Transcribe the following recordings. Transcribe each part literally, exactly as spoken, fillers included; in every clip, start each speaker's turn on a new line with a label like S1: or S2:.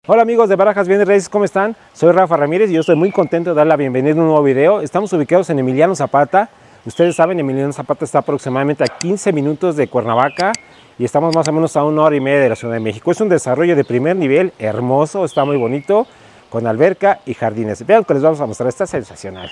S1: Hola amigos de Barajas Bienes Raíces, ¿cómo están? Soy Rafa Ramírez y yo estoy muy contento de dar la bienvenida a un nuevo video. Estamos ubicados en Emiliano Zapata. Ustedes saben, Emiliano Zapata está aproximadamente a quince minutos de Cuernavaca y estamos más o menos a una hora y media de la Ciudad de México. Es un desarrollo de primer nivel, hermoso, está muy bonito, con alberca y jardines. Vean que les vamos a mostrar, está sensacional.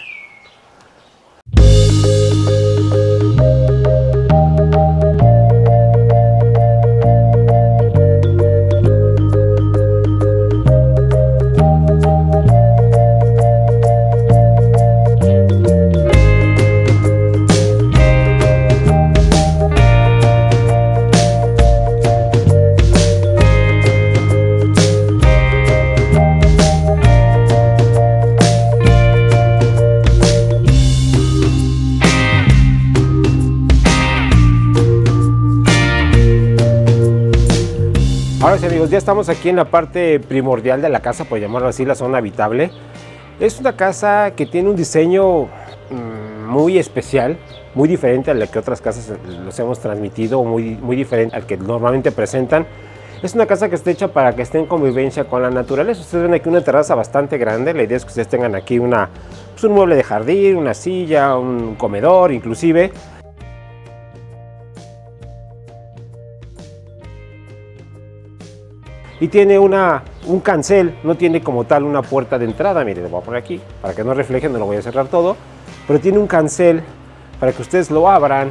S1: Ahora sí amigos, ya estamos aquí en la parte primordial de la casa, por llamarlo así, la zona habitable. Es una casa que tiene un diseño mmm, muy especial, muy diferente a la que otras casas los hemos transmitido, muy, muy diferente al que normalmente presentan. Es una casa que está hecha para que esté en convivencia con la naturaleza. Ustedes ven aquí una terraza bastante grande, la idea es que ustedes tengan aquí una, pues un mueble de jardín, una silla, un comedor inclusive. Y tiene una, un cancel, no tiene como tal una puerta de entrada. Miren, lo voy a poner aquí para que no refleje, no lo voy a cerrar todo, pero tiene un cancel para que ustedes lo abran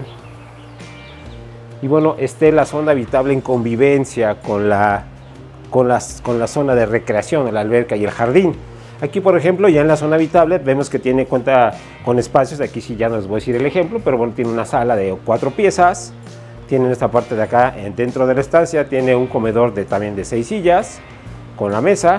S1: y bueno, esté la zona habitable en convivencia con la, con las, con la zona de recreación, la alberca y el jardín. Aquí por ejemplo, ya en la zona habitable vemos que tiene cuenta con espacios. Aquí sí ya no les voy a decir el ejemplo, pero bueno, tiene una sala de cuatro piezas. Tiene esta parte de acá, dentro de la estancia, tiene un comedor de, también de seis sillas, con la mesa.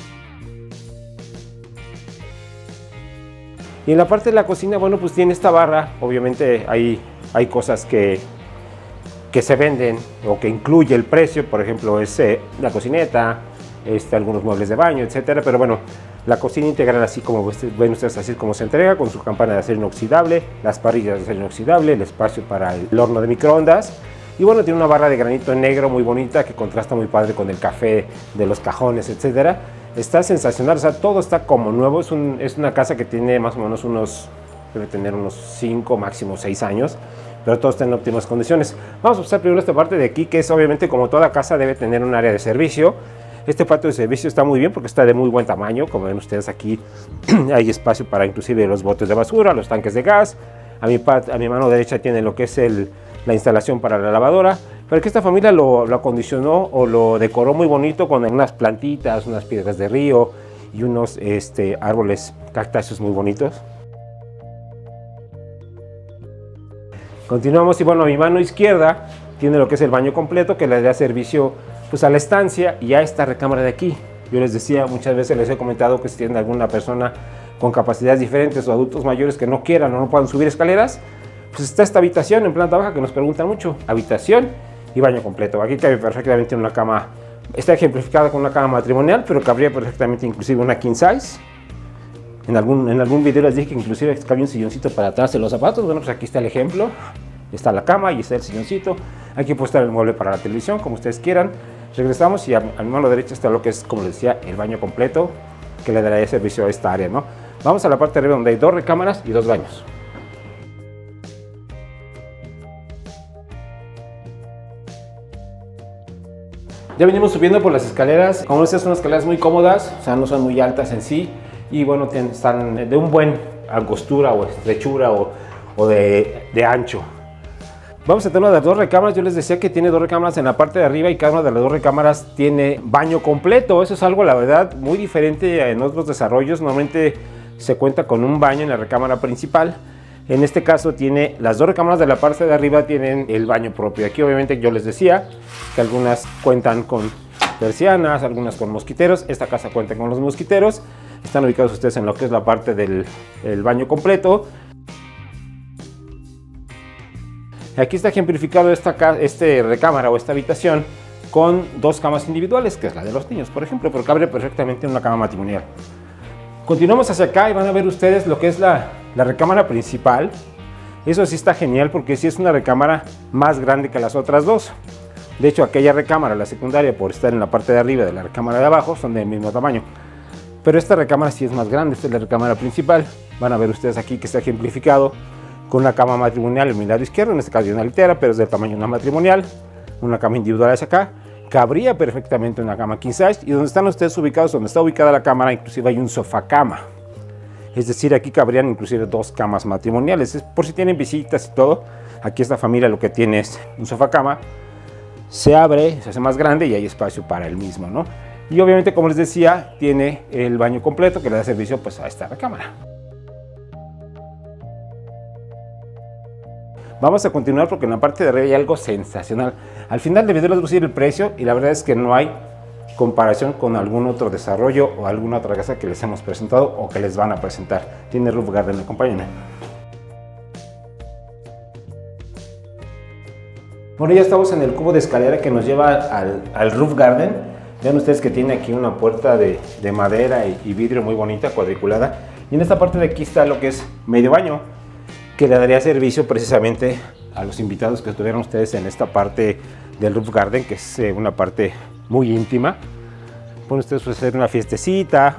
S1: Y en la parte de la cocina, bueno, pues tiene esta barra. Obviamente hay, hay cosas que, que se venden o que incluye el precio. Por ejemplo, es eh, la cocineta, este, algunos muebles de baño, etcétera. Pero bueno, la cocina integral, así como ven ustedes, así como se entrega, con su campana de acero inoxidable, las parrillas de acero inoxidable, el espacio para el horno de microondas. Y bueno, tiene una barra de granito negro muy bonita que contrasta muy padre con el café de los cajones, etcétera. Está sensacional, o sea, todo está como nuevo. Es, un, es una casa que tiene más o menos unos, debe tener unos cinco, máximo seis años, pero todo está en óptimas condiciones. Vamos a pasar primero esta parte de aquí, que es obviamente, como toda casa, debe tener un área de servicio. Este patio de servicio está muy bien porque está de muy buen tamaño. Como ven ustedes aquí, hay espacio para inclusive los botes de basura, los tanques de gas. A mi, a mi mano derecha tiene lo que es el, la instalación para la lavadora. Pero que esta familia lo, lo acondicionó o lo decoró muy bonito con unas plantitas, unas piedras de río y unos este, árboles cactáceos muy bonitos. Continuamos y bueno, a mi mano izquierda tiene lo que es el baño completo, que le da servicio pues a la estancia y a esta recámara de aquí. Yo les decía, muchas veces les he comentado que si tienen alguna persona con capacidades diferentes o adultos mayores que no quieran o no puedan subir escaleras, pues está esta habitación en planta baja que nos preguntan mucho. Habitación y baño completo. Aquí cabe perfectamente una cama, está ejemplificada con una cama matrimonial, pero cabría perfectamente inclusive una king size. En algún, en algún video les dije que inclusive cabía un silloncito para atrás de los zapatos. Bueno, pues aquí está el ejemplo. Está la cama y está el silloncito. Aquí puede estar el mueble para la televisión, como ustedes quieran. Regresamos y a, a mi mano derecha está lo que es, como les decía, el baño completo, que le daría servicio a esta área, ¿no? Vamos a la parte de arriba donde hay dos recámaras y dos baños. Ya venimos subiendo por las escaleras. Como estas son escaleras muy cómodas, o sea, no son muy altas en sí. Y bueno, están de un buen angostura o estrechura o, o de, de ancho. Vamos a tener una de las dos recámaras. Yo les decía que tiene dos recámaras en la parte de arriba y cada una de las dos recámaras tiene baño completo. Eso es algo, la verdad, muy diferente en otros desarrollos. Normalmente se cuenta con un baño en la recámara principal. En este caso tiene las dos recámaras de la parte de arriba tienen el baño propio. Aquí obviamente yo les decía que algunas cuentan con persianas, algunas con mosquiteros. Esta casa cuenta con los mosquiteros. Están ubicados ustedes en lo que es la parte del el baño completo. Aquí está ejemplificado esta este recámara o esta habitación con dos camas individuales, que es la de los niños, por ejemplo, pero cabe perfectamente en una cama matrimonial. Continuamos hacia acá y van a ver ustedes lo que es la, la recámara principal. Eso sí está genial porque sí es una recámara más grande que las otras dos. De hecho, aquella recámara, la secundaria, por estar en la parte de arriba de la recámara de abajo, son del mismo tamaño. Pero esta recámara sí es más grande, esta es la recámara principal. Van a ver ustedes aquí que está ejemplificado con una cama matrimonial en mi lado izquierdo, en este caso una litera, pero es del tamaño de una matrimonial. Una cama individual hacia acá. Cabría perfectamente una cama king size, y donde están ustedes ubicados, donde está ubicada la cámara, inclusive hay un sofá cama. Es decir, aquí cabrían inclusive dos camas matrimoniales. Es por si tienen visitas y todo. Aquí esta familia lo que tiene es un sofá cama. Se abre, se hace más grande y hay espacio para el mismo, ¿no? Y obviamente, como les decía, tiene el baño completo que le da servicio pues a esta recámara. Vamos a continuar porque en la parte de arriba hay algo sensacional. Al final del video les voy a decir el precio y la verdad es que no hay comparación con algún otro desarrollo o alguna otra casa que les hemos presentado o que les van a presentar. Tiene roof garden, acompáñenme. Bueno, ya estamos en el cubo de escalera que nos lleva al, al roof garden. Vean ustedes que tiene aquí una puerta de, de madera y, y vidrio muy bonita, cuadriculada. Y en esta parte de aquí está lo que es medio baño, que le daría servicio precisamente a los invitados que estuvieron ustedes en esta parte del roof garden, que es eh, una parte muy íntima. Pueden ustedes hacer una fiestecita,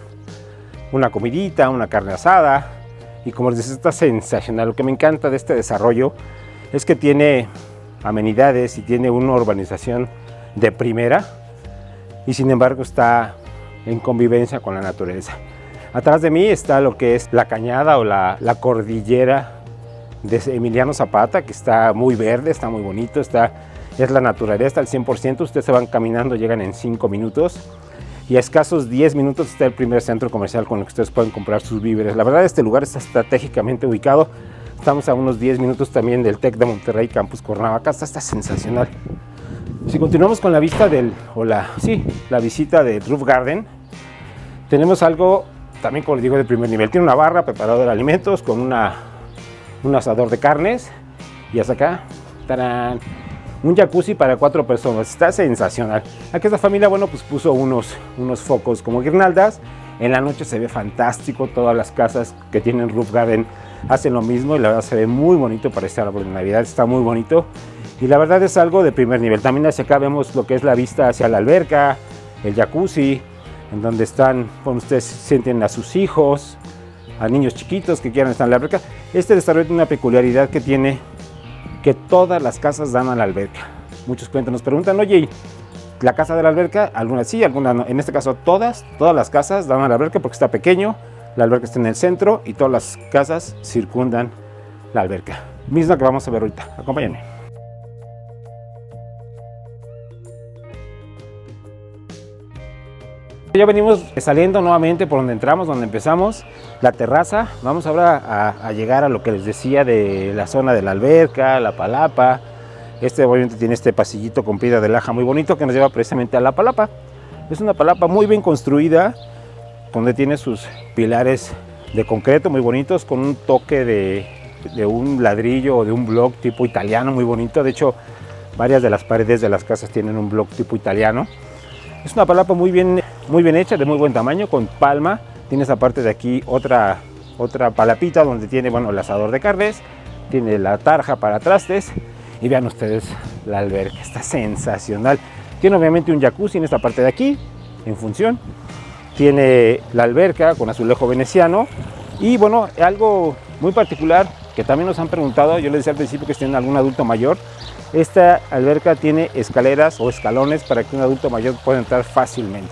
S1: una comidita, una carne asada. Y como les decía, está sensacional. Lo que me encanta de este desarrollo es que tiene amenidades y tiene una urbanización de primera, y sin embargo está en convivencia con la naturaleza. Atrás de mí está lo que es la cañada o la, la cordillera de Emiliano Zapata, que está muy verde, está muy bonito, está, es la naturaleza al cien por ciento. Ustedes se van caminando, llegan en cinco minutos y a escasos diez minutos está el primer centro comercial con el que ustedes pueden comprar sus víveres. La verdad, este lugar está estratégicamente ubicado. Estamos a unos diez minutos también del TEC de Monterrey, Campus Cuernavaca. Está, está sensacional. Si continuamos con la vista del, o la, sí, la visita del roof garden, tenemos algo también, como les digo, de primer nivel. Tiene una barra, preparador de alimentos con una, un asador de carnes, y hasta acá, ¡tarán!, un jacuzzi para cuatro personas. Está sensacional. Aquí esta familia, bueno, pues puso unos, unos focos como guirnaldas. En la noche se ve fantástico. Todas las casas que tienen roof garden hacen lo mismo y la verdad se ve muy bonito para este árbol de Navidad. Está muy bonito y la verdad es algo de primer nivel. También hacia acá vemos lo que es la vista hacia la alberca, el jacuzzi, en donde están, bueno, ustedes sienten a sus hijos, a niños chiquitos que quieran estar en la alberca. Este desarrollo tiene una peculiaridad que tiene, que todas las casas dan a la alberca. Muchos clientes nos preguntan, oye, la casa de la alberca, algunas sí, algunas no. En este caso todas, todas las casas dan a la alberca porque está pequeño, la alberca está en el centro y todas las casas circundan la alberca. Misma que vamos a ver ahorita. Acompáñenme. Ya venimos saliendo nuevamente por donde entramos, donde empezamos, la terraza. Vamos ahora a, a llegar a lo que les decía de la zona de la alberca, la palapa. Este obviamente tiene este pasillito con piedra de laja muy bonito que nos lleva precisamente a la palapa. Es una palapa muy bien construida, donde tiene sus pilares de concreto muy bonitos, con un toque de, de un ladrillo o de un block tipo italiano muy bonito. De hecho, varias de las paredes de las casas tienen un block tipo italiano. Es una palapa muy bien, muy bien hecha, de muy buen tamaño, con palma. Tiene esa parte de aquí otra, otra palapita donde tiene, bueno, el asador de carnes, tiene la tarja para trastes. Y vean ustedes la alberca, está sensacional. Tiene obviamente un jacuzzi en esta parte de aquí, en función. Tiene la alberca con azulejo veneciano. Y bueno, algo muy particular que también nos han preguntado, yo les decía al principio que si tienen algún adulto mayor, esta alberca tiene escaleras o escalones para que un adulto mayor pueda entrar fácilmente.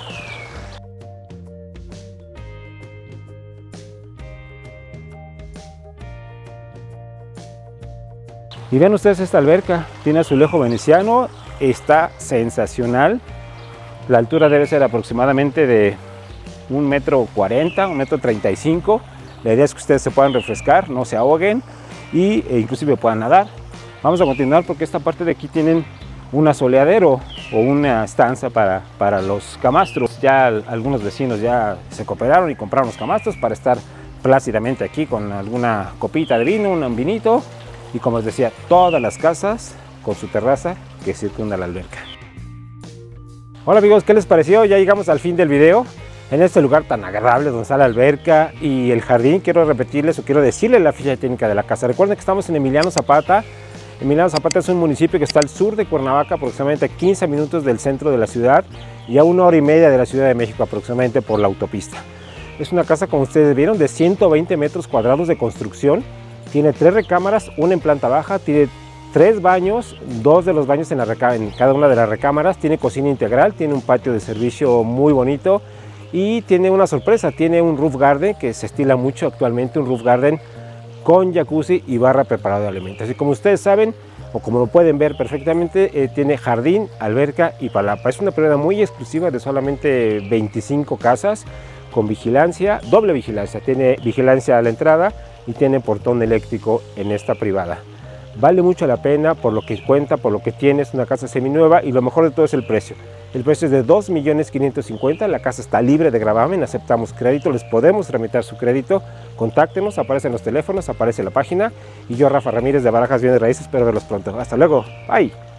S1: Y vean ustedes esta alberca, tiene azulejo veneciano, está sensacional. La altura debe ser aproximadamente de un metro cuarenta, un metro treinta y cinco. La idea es que ustedes se puedan refrescar, no se ahoguen y, e inclusive puedan nadar. Vamos a continuar porque esta parte de aquí tienen un asoleadero o una estancia para, para los camastros. Ya algunos vecinos ya se cooperaron y compraron los camastros para estar plácidamente aquí con alguna copita de vino, un vinito. Y como les decía, todas las casas con su terraza que circunda la alberca. Hola amigos, ¿qué les pareció? Ya llegamos al fin del video. En este lugar tan agradable donde está la alberca y el jardín, quiero repetirles o quiero decirles la ficha técnica de la casa. Recuerden que estamos en Emiliano Zapata, Emiliano Zapata es un municipio que está al sur de Cuernavaca, aproximadamente a quince minutos del centro de la ciudad y a una hora y media de la Ciudad de México aproximadamente por la autopista. Es una casa, como ustedes vieron, de ciento veinte metros cuadrados de construcción. Tiene tres recámaras, una en planta baja, tiene tres baños, dos de los baños en, la en cada una de las recámaras, tiene cocina integral, tiene un patio de servicio muy bonito y tiene una sorpresa, tiene un roof garden que se estila mucho actualmente, un roof garden con jacuzzi y barra preparada de alimentos. Y como ustedes saben, o como lo pueden ver perfectamente, eh, tiene jardín, alberca y palapa. Es una propiedad muy exclusiva de solamente veinticinco casas con vigilancia, doble vigilancia. Tiene vigilancia a la entrada y tiene portón eléctrico en esta privada. Vale mucho la pena por lo que cuenta, por lo que tiene. Es una casa seminueva y lo mejor de todo es el precio. El precio es de dos millones quinientos cincuenta mil. La casa está libre de gravamen, aceptamos crédito, les podemos tramitar su crédito. Contáctenos, aparecen los teléfonos, aparece la página. Y yo, Rafa Ramírez de Barajas Bienes Raíces, espero verlos pronto. Hasta luego, bye.